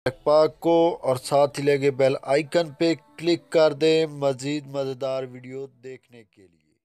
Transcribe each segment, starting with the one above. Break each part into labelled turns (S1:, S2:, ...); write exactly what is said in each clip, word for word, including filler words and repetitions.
S1: पाक को और साथ ही लगे बेल आइकन पे क्लिक कर दें मजीद मजेदार वीडियो देखने के लिए।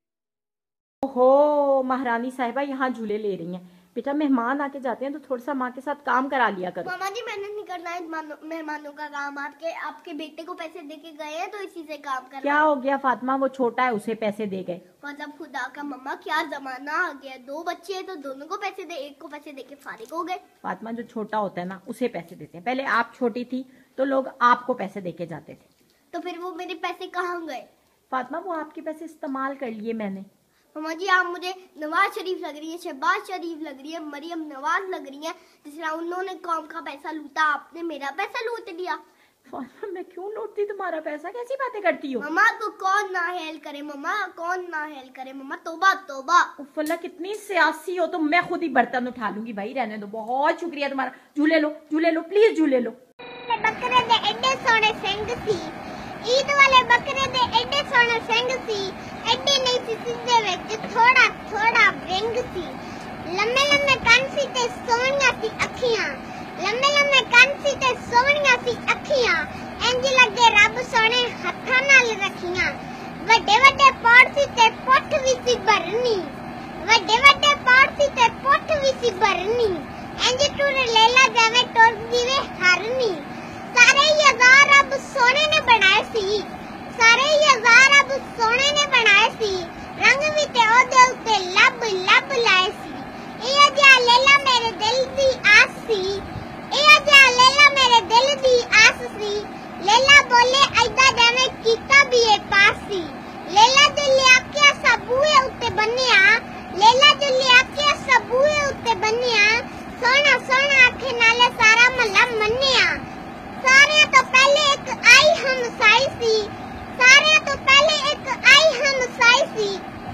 S2: ओहो महारानी साहिबा यहाँ झूले ले रही हैं। बेटा मेहमान आके जाते हैं तो थोड़ा सा माँ के साथ काम करा लिया करो।
S3: मामा जी मैंने नहीं करना है मेहमानों का काम। आपके आपके बेटे को पैसे दे के गए हैं तो इसी से काम करना।
S2: क्या हो गया फातिमा, वो छोटा है उसे पैसे दे गए।
S3: मतलब खुदा का मम्मा क्या जमाना आ गया, दो बच्चे हैं तो दोनों को पैसे दे, एक को पैसे दे के फारिग हो गए।
S2: फातिमा जो छोटा होता है ना उसे पैसे देते हैं। पहले आप छोटी थी तो लोग आपको पैसे दे के जाते थे।
S3: तो फिर वो मेरे पैसे कहाँ गए?
S2: फातिमा वो आपके पैसे इस्तेमाल कर लिए मैंने।
S3: मामा जी आप मुझे नवाज शरीफ लग रही है, शहबाज शरीफ लग रही है, मरियम नवाज लग रही है। जिस तरह उन्होंने कौम का पैसा लूटा, आपने मेरा पैसा लूट लिया।
S2: फातिमा मैं क्यों लूटती तुम्हारा पैसा, कैसी बातें करती हो?
S3: मम्मा को कौन ना हेल करे, मम्मा कौन ना हेल करे। मम्मा तोबा तोबा।
S2: उफ़्ला कितनी सियासी हो तुम। मैं खुद ही बर्तन उठा लूंगी भाई, रहने दो। बहुत शुक्रिया तुम्हारा। झूले लो झूले लो प्लीज झूले लो।
S3: बकरे दे एडे सोने सिंग सी, ईद वाले बकरे दे एडे सोने सिंग सी, एडे नहीं सी सिद्धे विच थोड़ा थोड़ा रिंग सी, लम्मे लम्मे कान सी ते सोहणियां सी अखियां, लम्मे लम्मे कान सी ते सोहणियां सी अखियां, इंज लगे रब सोने हत्थां नाल रखियां, वड्डे वड्डे पौड़ सी ते पुੱਠ भी सी भरनी, वड्डे वड्डे पौड़ सी ते पुੱਠ भी सी भरनी, इंज टुर लेला जावे टुर जीवे हरनी। सारे यज़ार रब सोने ने बनाए सी, सारे यज़ार रब सोने ने बनाए सी, रंग भी ते ओदे उत्ते लब लब लाए सी। ए जा लेला मेरे दिल दी आस सी, ए जा लेला मेरे दिल दी आस सी, लेला बोले ऐदा जावे कीता भी ए पास सी, लेला जो लिया के सबूए उत्ते बन्निया, लेला जो लिया के सबूए उत्ते बन्निया, सोना सोना आखे नाले सारा महला मन्निया। सारे तो पहले एक आई हम साई सी, सारे तो पहले एक आई हम साई सी,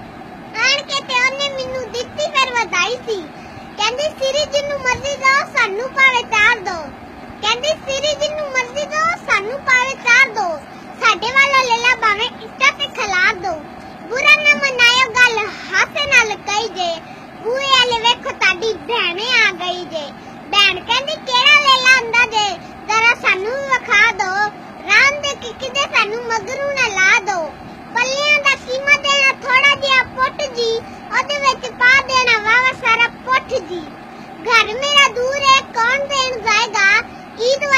S3: आन के ते ओने मिनू दित्ती फिर वधाई सी, कहंदी सिरी जिन्नू मर्जी दो सानू पावे चार दो, कहंदी सिरी जिन्नू मर्जी दो सानू पावे चार दो, साडे वाला लेला भावे इट्टा ते खिलार दो, बुरा ना मनायो गल हासे नाल कही जे, बूए वाले वेखो ताडी भैणे आ गई जे, भैण कहंदी केड़ा लेला आंदा जे जरा सानू विखा दो, राम दे किकदे सानू मगरू ना ला दो, पल्लियां दा कीमा देना थोड़ा जिहा पुੱਟ जी, ओदे विच पा देना वावा सारा पुੱਠ जी, घर मेरा दूर है कौन देन जाएगा, ईद